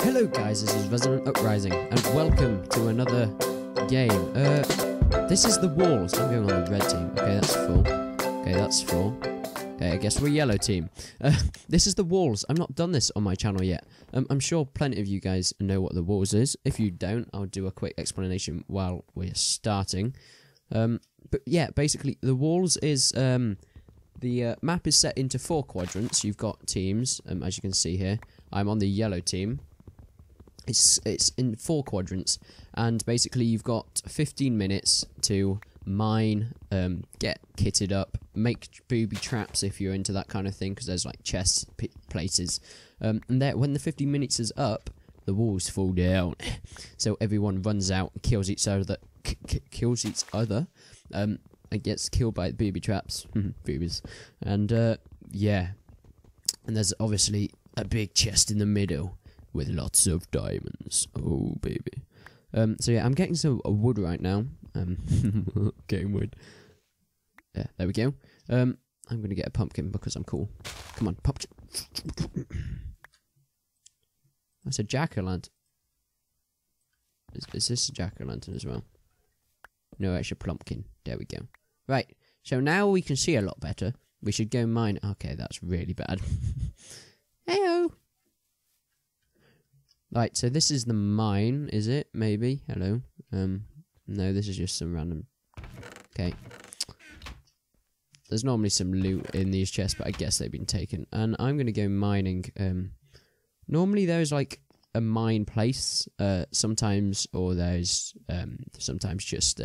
Hello guys, this is Resonant Uprising, and welcome to another game. This is the walls. I'm going on the red team. Okay, that's full. Okay, that's full. Okay, I guess we're yellow team. This is the walls. I've not done this on my channel yet. I'm sure plenty of you guys know what the walls is. If you don't, I'll do a quick explanation while we're starting. But yeah, basically, the walls is, the map is set into 4 quadrants. You've got teams, as you can see here. I'm on the yellow team. It's in 4 quadrants, and basically you've got 15 minutes to mine, get kitted up, make booby traps if you're into that kind of thing, because there's like chest places. And there, when the 15 minutes is up, the walls fall down, so everyone runs out, kills each other, and gets killed by booby traps, boobies, and yeah, and there's obviously a big chest in the middle with lots of diamonds. Oh, baby. So yeah, I'm getting some wood right now. Getting wood. Yeah, there we go. I'm going to get a pumpkin because I'm cool. Come on, pumpkin. That's a jack-o'-lantern. Is this a jack-o'-lantern as well? No, it's a plumpkin. There we go. Right, so now we can see a lot better. We should go mine. Okay, that's really bad. Heyo! Right, so this is the mine, is it? Maybe. Hello. No, this is just some random. Okay. There's normally some loot in these chests, but I guess they've been taken. And I'm gonna go mining. Normally there's like a mine place, sometimes, or there's sometimes just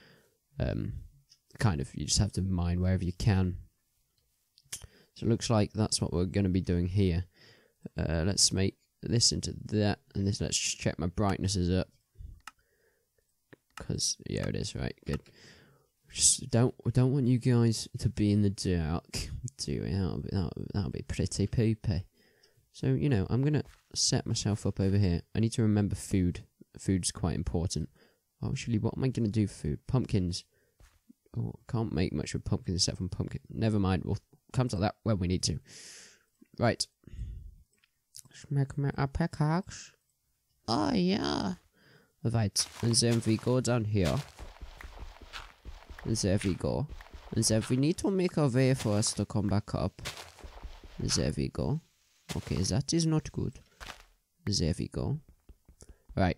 kind of you just have to mine wherever you can. So it looks like that's what we're gonna be doing here. Let's make this into that, and this. Let's just check my brightness is up, because yeah, it is. Right, good. Just don't want you guys to be in the dark. Do it? That'll be pretty poopy. So you know, I'm gonna set myself up over here. I need to remember food. Food's quite important. Actually, what am I gonna do for food? Pumpkins. Oh, can't make much with pumpkins except from pumpkin. Never mind. We'll come to that when we need to. Right. Make me a pickaxe. Oh yeah. Right, and then we go down here. And there we go. And then we need to make a way for us to come back up. There we go. Okay, that is not good. There we go. Right.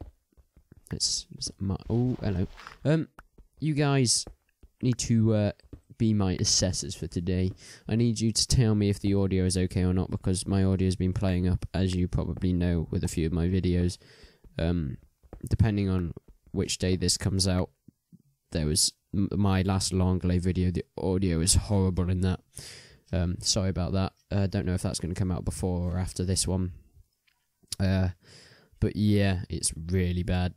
Oh, hello. You guys need to be my assessors for today. I need you to tell me if the audio is okay or not, because my audio has been playing up, as you probably know, with a few of my videos. Depending on which day this comes out, there was my last long delay video. The audio is horrible in that. Sorry about that. Don't know if that's going to come out before or after this one. But yeah, it's really bad.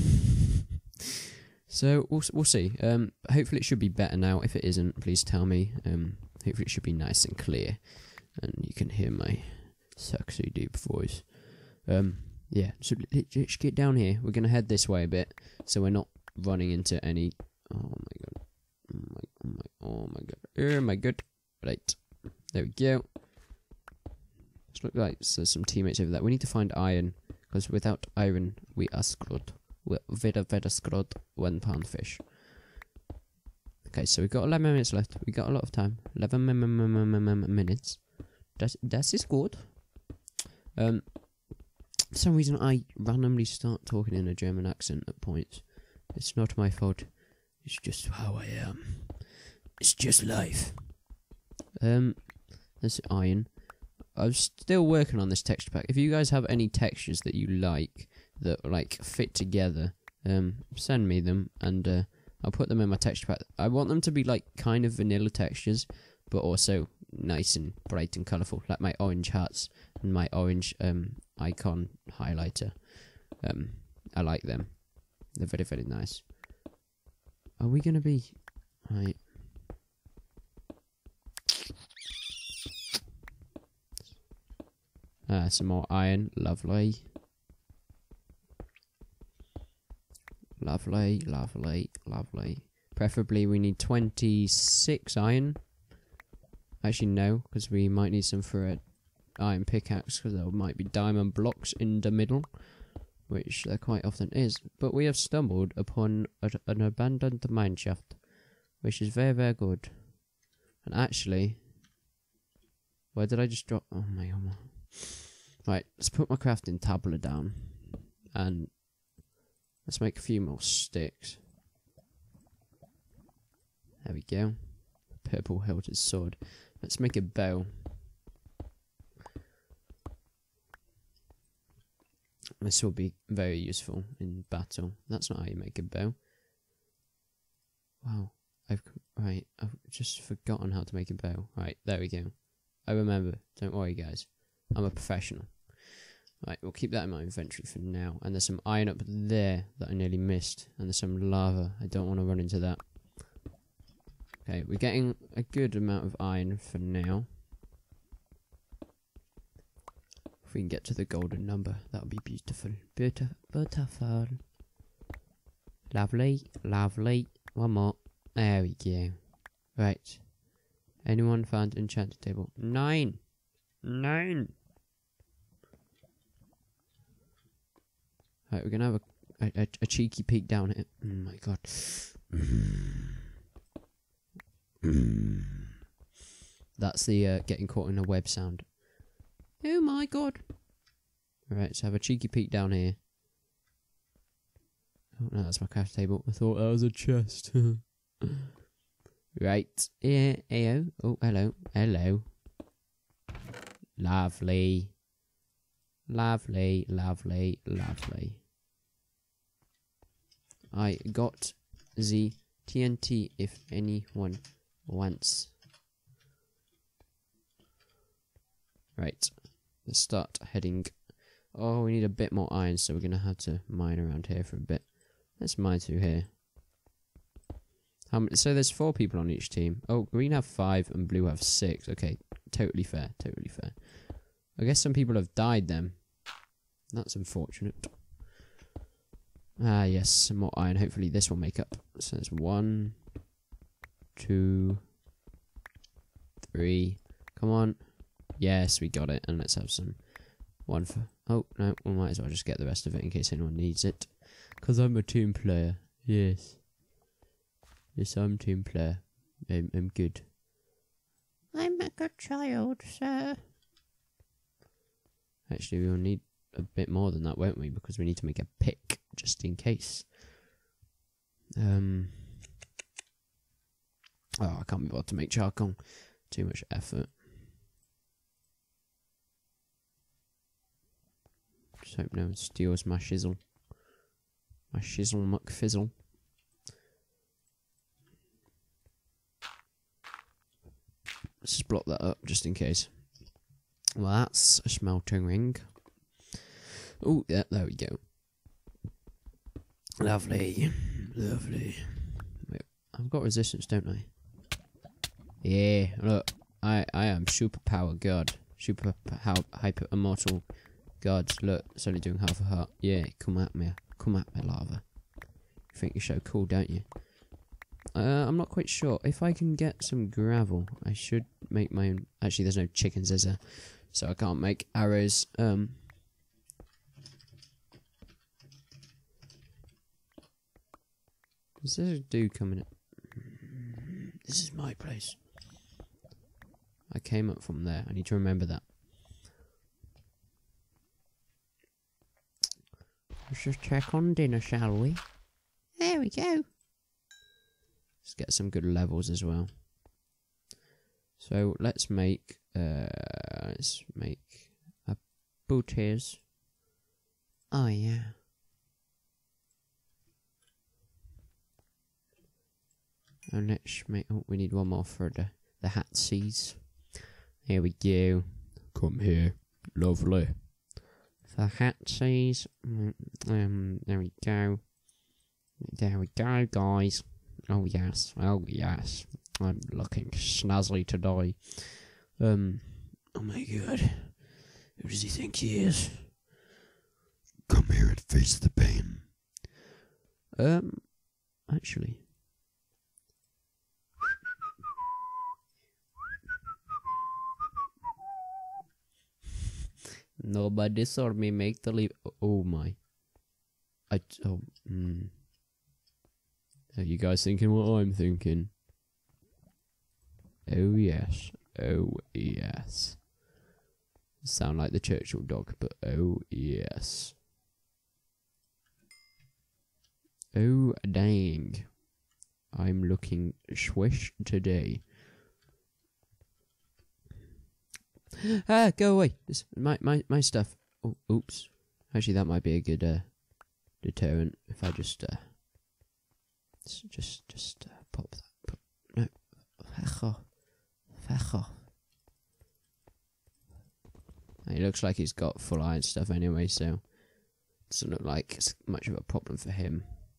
So we'll see. Hopefully it should be better now. If it isn't, please tell me. Hopefully it should be nice and clear, and you can hear my sexy deep voice. Yeah. So let's get down here. We're gonna head this way a bit, so we're not running into any. Oh my god. Oh my god. Right. There we go. This looks like there's some teammates over there. We need to find iron, because without iron we are screwed. We're very screwed. 1 pound fish. Okay, so we've got 11 minutes left. We got a lot of time. 11 minutes. That is good. For some reason, I randomly start talking in a German accent at points. It's not my fault. It's just how I am. It's just life. There's iron. I'm still working on this texture pack. If you guys have any textures that you like, that like fit together, send me them, and I'll put them in my texture pack. I want them to be like kind of vanilla textures, but also nice and bright and colourful, like my orange hearts and my orange icon highlighter. I like them. They're very, very nice. Are we gonna be right? Some more iron. Lovely. Lovely. Preferably we need 26 iron. Actually no, because we might need some for a iron pickaxe because there might be diamond blocks in the middle, which there quite often is. But we have stumbled upon an abandoned mineshaft, which is very, very good. And actually, where did I just drop? Oh my god. Right, let's put my crafting tablet down. And let's make a few more sticks. There we go. Purple hilted sword. Let's make a bow. This will be very useful in battle. That's not how you make a bow. Wow. I've just forgotten how to make a bow. Right, there we go. I remember. Don't worry, guys. I'm a professional. Right, we'll keep that in my inventory for now. And there's some iron up there that I nearly missed. And there's some lava. I don't want to run into that. Okay, we're getting a good amount of iron for now. If we can get to the golden number, that would be beautiful. Beautiful. Lovely, lovely. One more. There we go. Right. Anyone found enchanted table? 9. 9. Right, we're gonna have a cheeky peek down here. Oh my god. That's the getting caught in a web sound. Oh my god. Alright, let's have a cheeky peek down here. Oh no, that's my craft table. I thought that was a chest. Right. Yeah, ayo. Oh, hello. Hello. Lovely. Lovely, lovely, lovely. I got the TNT if anyone wants. Right. Let's start heading. Oh, we need a bit more iron, so we're going to have to mine around here for a bit. Let's mine through here. So there's 4 people on each team. Oh, green have 5 and blue have 6. Okay, totally fair, totally fair. I guess some people have died then. That's unfortunate. Ah, yes, some more iron. Hopefully this will make up. So there's 1, 2, 3. Come on. Yes, we got it. And let's have some. 1 for... Oh, no, we might as well just get the rest of it in case anyone needs it. Because I'm a team player. Yes. Yes, I'm a team player. I'm good. I'm a good child, sir. Actually, we'll need a bit more than that, won't we? Because we need to make a pick, just in case. Oh, I can't be bothered to make charcoal. Too much effort. Just hope no one steals my shizzle. My shizzle muckfizzle. Let's just block that up, just in case. Well, that's a smelting ring. Oh, yeah, there we go. Lovely. Lovely. Wait, I've got resistance, don't I? Yeah, look. I am superpower god. Super hyper immortal god. Look, it's only doing half a heart. Yeah, come at me. Come at me, lava. You think you're so cool, don't you? I'm not quite sure. If I can get some gravel, I should make my own... Actually, there's no chickens, is there? So I can't make arrows. Is there a dude coming in? This is my place. I came up from there. I need to remember that. Let's just check on dinner, shall we? There we go. Let's get some good levels as well. So let's make a booties. Oh yeah. And let's make. Oh, we need one more for the hatsies. Here we go. Come here, lovely. For hatsies. There we go. There we go, guys. Oh yes, oh yes. I'm looking snazzy today. Oh my god. Who does he think he is? Come here and face the pain. Actually. Nobody saw me make the leap. Oh my. Are you guys thinking what I'm thinking? Oh yes. Oh yes. Sound like the Churchill dog, but oh yes. Oh dang. I'm looking swish today. Ah, go away. This my stuff. Oh, oops. Actually, that might be a good deterrent if I just pop that. No. Fecho. It looks like he's got full iron stuff anyway, so it doesn't look like it's much of a problem for him.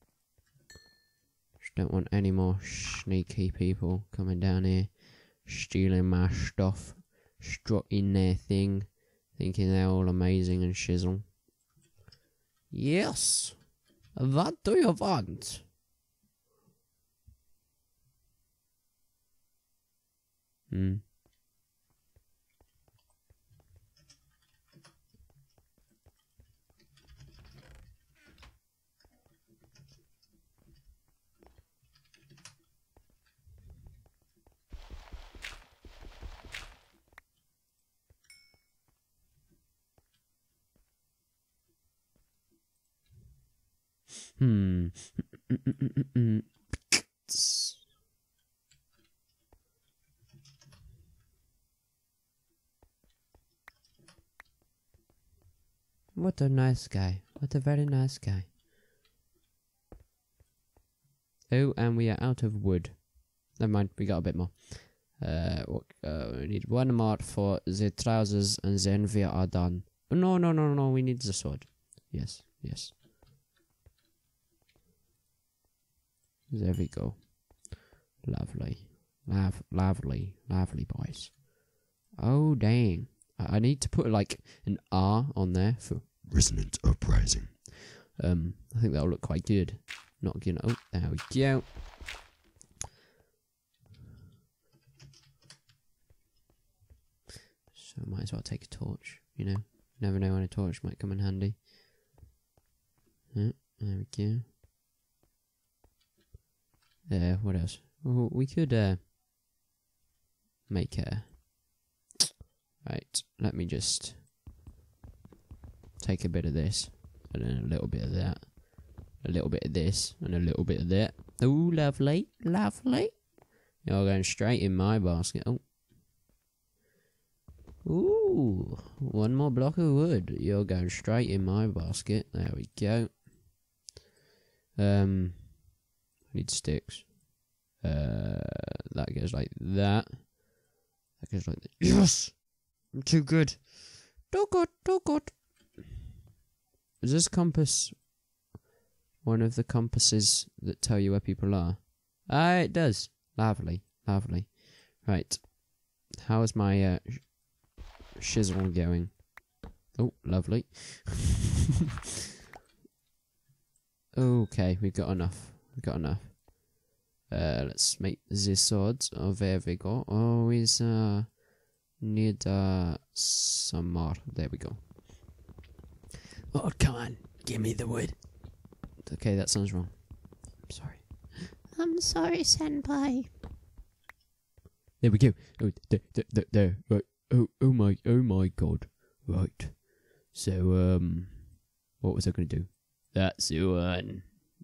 Just don't want any more sneaky people coming down here, stealing my stuff, strutting their thing, thinking they're all amazing and shizzle. Yes! What do you want? What a nice guy. What a very nice guy. Oh, and we are out of wood. Never mind, we got a bit more. We need one more for the trousers and then we are done. No, we need the sword. Yes. There we go. Lovely. Lovely boys. Oh, dang. I need to put like an R on there for Resonant Uprising. I think that'll look quite good. Not gonna. Oh, there we go. So I might as well take a torch. You know, never know when a torch might come in handy. There we go. What else? Oh, we could make a. Right, let me just take a bit of this, and then a little bit of that, a little bit of this, and a little bit of that. Oh, lovely. You're going straight in my basket. Oh. Ooh, one more block of wood. You're going straight in my basket. There we go. Need sticks. That goes like that. That goes like that. Yes! I'm too good. Too good. Is this compass one of the compasses that tell you where people are? Ah, it does. Lovely. Right. How's my shizzle going? Oh, lovely. Okay, we've got enough. Let's make the swords. Oh, there we go. Oh, is need some more. There we go. Oh, come on. Give me the wood. Okay, that sounds wrong. I'm sorry, senpai. There we go. Oh, there. Right. Oh my god. Right. So, what was I going to do? That's the one.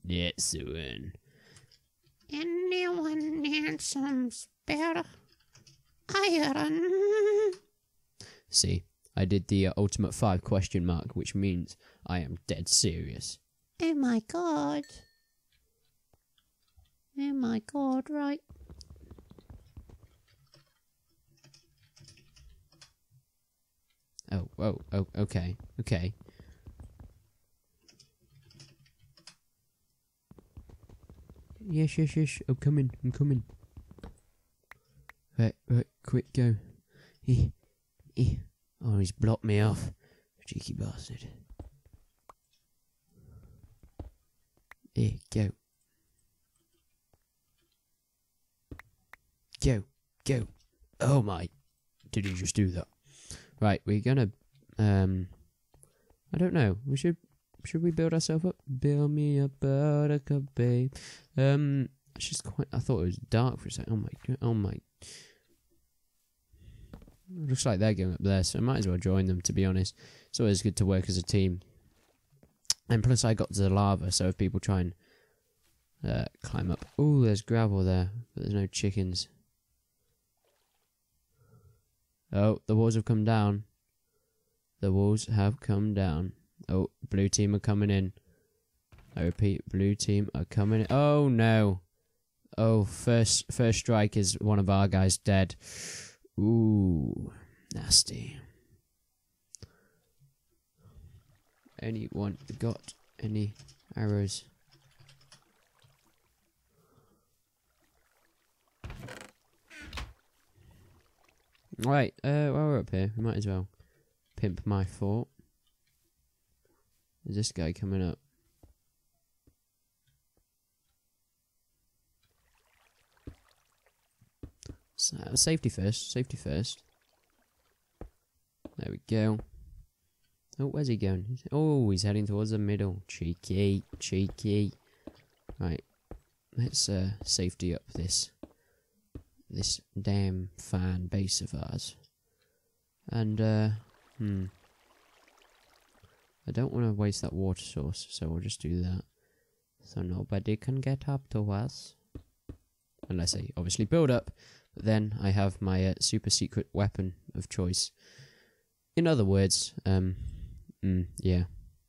Anyone need some spare iron? See, I did the ultimate 5 question mark, which means I am dead serious. Oh my god, right. Oh, okay. Yes. I'm coming. Right, quick, go. Oh, he's blocked me off. Cheeky bastard. Here, go. Go. Oh my. Did he just do that? Right, we're gonna I don't know. Should we build ourselves up? Build me a buttercup, babe. It's just quite. I thought it was dark for a second. Oh my. Looks like they're going up there, so I might as well join them. To be honest, it's always good to work as a team. And plus, I got to the lava, so if people try and climb up, oh, there's gravel there, but there's no chickens. Oh, the walls have come down. The walls have come down. Oh, blue team are coming in. I repeat, blue team are coming in. Oh no! Oh, first strike is one of our guys dead. Ooh, nasty. Anyone got any arrows? Right, while we're up here, we might as well pimp my fort. Is this guy coming up? So, safety first, safety first. There we go. Oh, where's he going? Oh, he's heading towards the middle. Cheeky, cheeky. Right, let's safety up this damn fan base of ours. And I don't want to waste that water source, so we'll just do that. So nobody can get up to us. Unless I obviously build up, but then I have my super secret weapon of choice. In other words, yeah.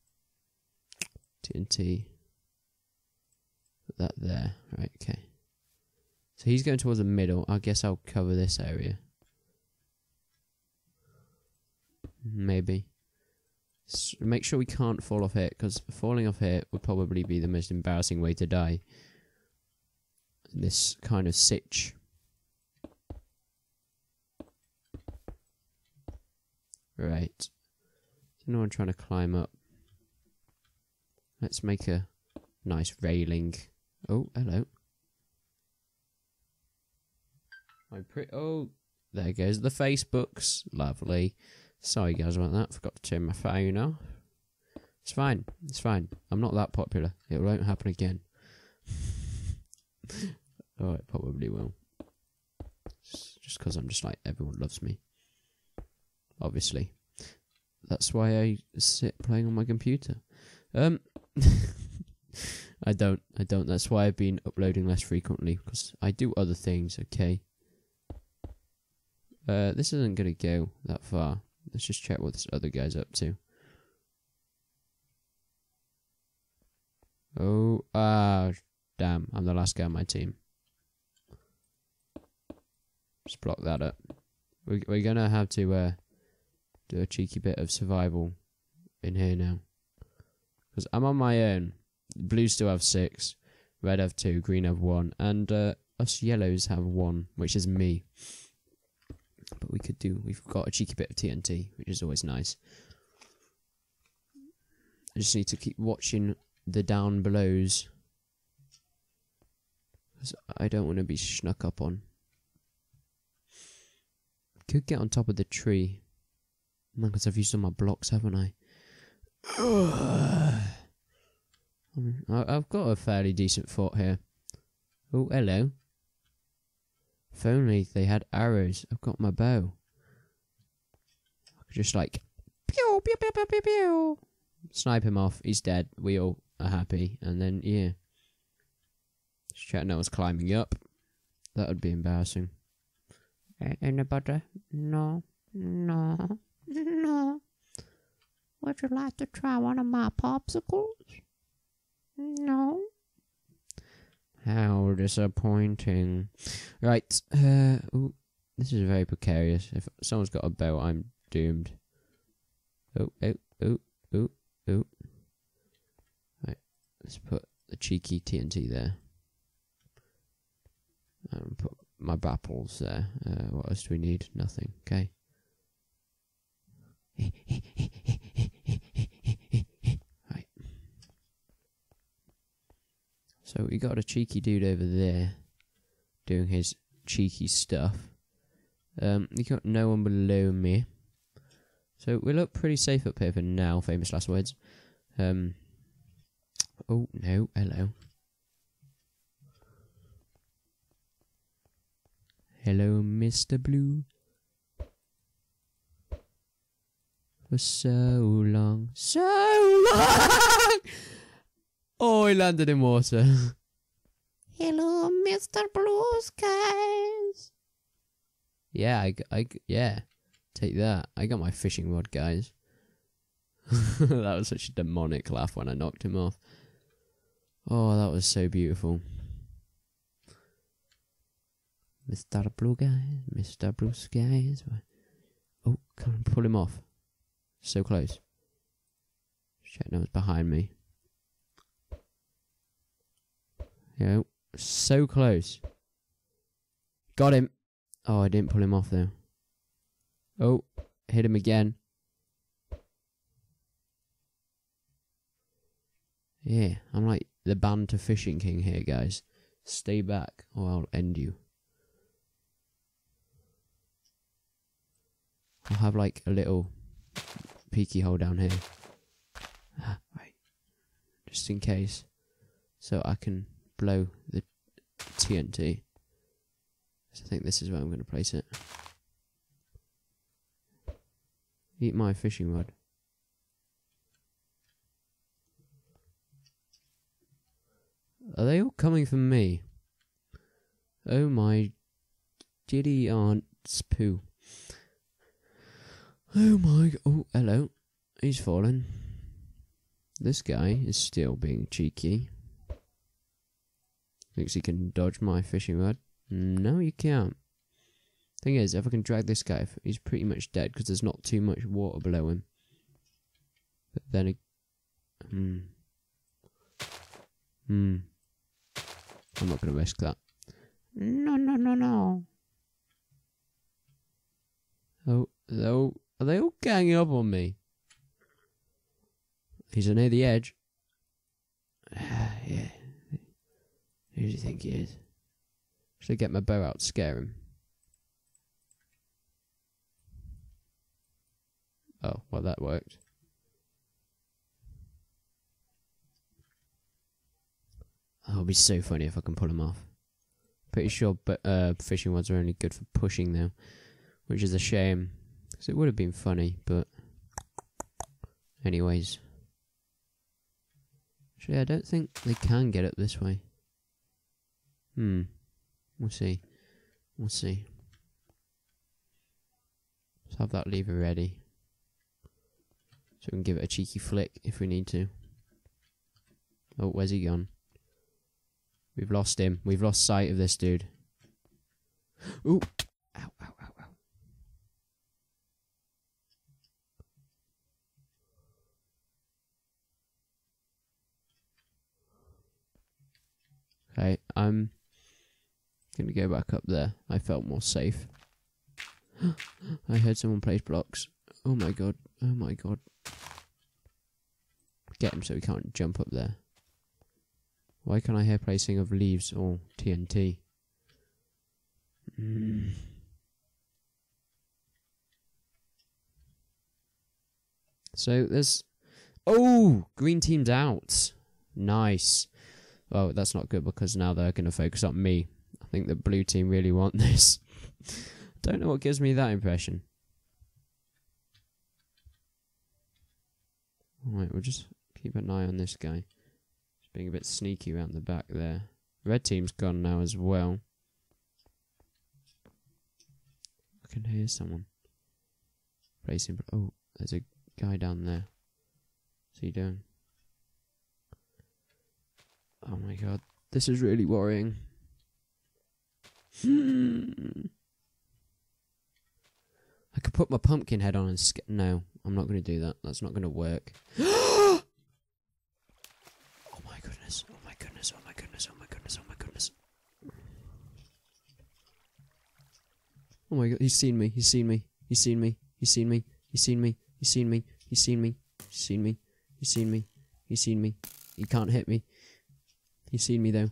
TNT. Put that there. Right, okay. So he's going towards the middle. I guess I'll cover this area. Maybe. So make sure we can't fall off here, because falling off here would probably be the most embarrassing way to die. In this kind of sitch. Right. No one trying to climb up. Let's make a nice railing. Oh, hello. Oh, there goes the Facebooks. Lovely. Sorry guys about that. Forgot to turn my phone off. It's fine. It's fine. I'm not that popular. It won't happen again. Oh, it probably will. Just because I'm just like, everyone loves me. Obviously. That's why I sit playing on my computer. I don't. That's why I've been uploading less frequently, because I do other things, okay? This isn't going to go that far. Let's just check what this other guy's up to. Oh, damn. I'm the last guy on my team. Just block that up. We're going to have to do a cheeky bit of survival in here now. Because I'm on my own. Blue still have 6. Red have 2. Green have 1. And us yellows have 1, which is me. But we've got a cheeky bit of TNT, which is always nice. I just need to keep watching the down belows, because I don't want to be snuck up on. Could get on top of the tree. Because I've used all my blocks, haven't I? I've got a fairly decent fort here. Oh, hello. If only they had arrows. I've got my bow. I could just like pew pew pew pew pew pew. Snipe him off. He's dead. We all are happy. And then yeah, just check no one's climbing up. That would be embarrassing. Anybody? No. No. No. Would you like to try one of my popsicles? No. How disappointing. Right. Ooh, this is very precarious. If someone's got a bow, I'm doomed. Oh. Right. Let's put the cheeky TNT there. And put my bapples there. What else do we need? Nothing. Okay. Right. So we got a cheeky dude over there doing his cheeky stuff. You got no one below me. So we look pretty safe up here for now, famous last words. Oh, no, hello. Hello, Mr. Blue. For so long. So long! Oh, he landed in water. Hello, Mr. Blue Skies. Yeah, yeah. Take that. I got my fishing rod, guys. That was such a demonic laugh when I knocked him off. Oh, that was so beautiful. Mr. Blue Guys, Mr. Blue Skies. Oh, can I pull him off? So close. Check now, it's behind me. Yeah, so close. Got him. Oh, I didn't pull him off though. Oh, hit him again. Yeah, I'm like the banter fishing king here, guys. Stay back or I'll end you. I'll have like a little peeky hole down here. Right. Just in case. So I can blow the TNT. So I think this is where I'm going to place it. Eat my fishing rod. Are they all coming from me? Oh my giddy aunt's poo. Oh my... Oh, hello. He's fallen. This guy is still being cheeky. Thinks he can dodge my fishing rod. No, you can't. Thing is, if I can drag this guy, he's pretty much dead because there's not too much water below him. But then... I'm not going to risk that. No, no, no, no. Oh, no. Are they all ganging up on me? He's near the edge. Yeah. Who do you think he is? Should I get my bow out to scare him? Oh, well that worked. Oh, it'll be so funny if I can pull him off. Pretty sure fishing rods are only good for pushing though, which is a shame. Because it would have been funny, but... Anyways. Actually, I don't think they can get up this way. We'll see. We'll see. Let's have that lever ready. So we can give it a cheeky flick if we need to. Oh, where's he gone? We've lost him. We've lost sight of this dude. Ooh! Ow, ow, ow, ow. Okay, I'm gonna go back up there. I felt more safe. I heard someone place blocks. Oh my god. Oh my god. Get him so he can't jump up there. Why can't I hear placing of leaves or TNT? So there's... Oh! Green team's out. Nice. Well, that's not good because now they're going to focus on me. I think the blue team really want this. Don't know what gives me that impression. Alright, we'll just keep an eye on this guy. Just being a bit sneaky around the back there. Red team's gone now as well. I can hear someone. Placing... Oh, there's a guy down there. What's he doing? Oh my god, this is really worrying. I could put my pumpkin head on and no, I'm not going to do that. That's not going to work. Oh my goodness, oh my goodness, oh my goodness, oh my goodness, oh my goodness. Oh my god, he's seen me, he's seen me, he's seen me, he's seen me, he's seen me, he's seen me, he's seen me, he's seen me, he's seen me, he's seen me. He can't hit me. He's seen me though.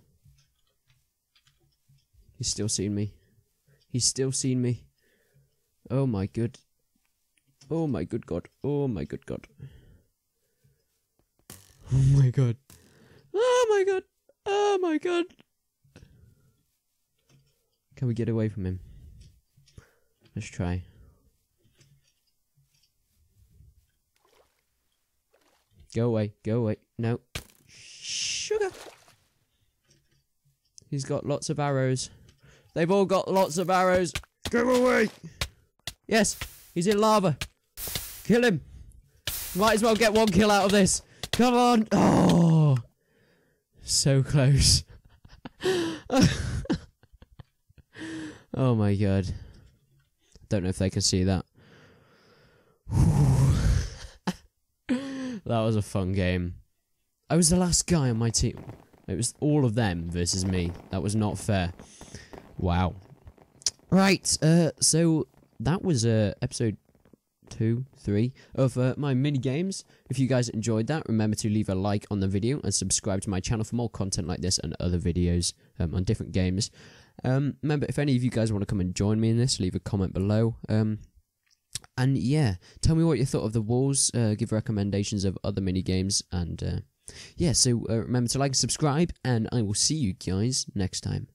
He's still seen me. He's still seen me. Oh my good. Oh my good god. Oh my good god. Oh my god. Oh my god. Oh my god. Can we get away from him? Let's try. Go away. Go away. No. Sugar. He's got lots of arrows. They've all got lots of arrows. Go away. Yes. He's in lava. Kill him. Might as well get one kill out of this. Come on. Oh. So close. Oh my god. Don't know if they can see that. That was a fun game. I was the last guy on my team. It was all of them versus me. That was not fair. Wow. Right, so that was episode 2, 3 of my mini games. If you guys enjoyed that, remember to leave a like on the video and subscribe to my channel for more content like this and other videos on different games. Remember, if any of you guys want to come and join me in this, leave a comment below. And yeah, tell me what you thought of the walls, give recommendations of other mini games, and yeah, so remember to like and subscribe, and I will see you guys next time.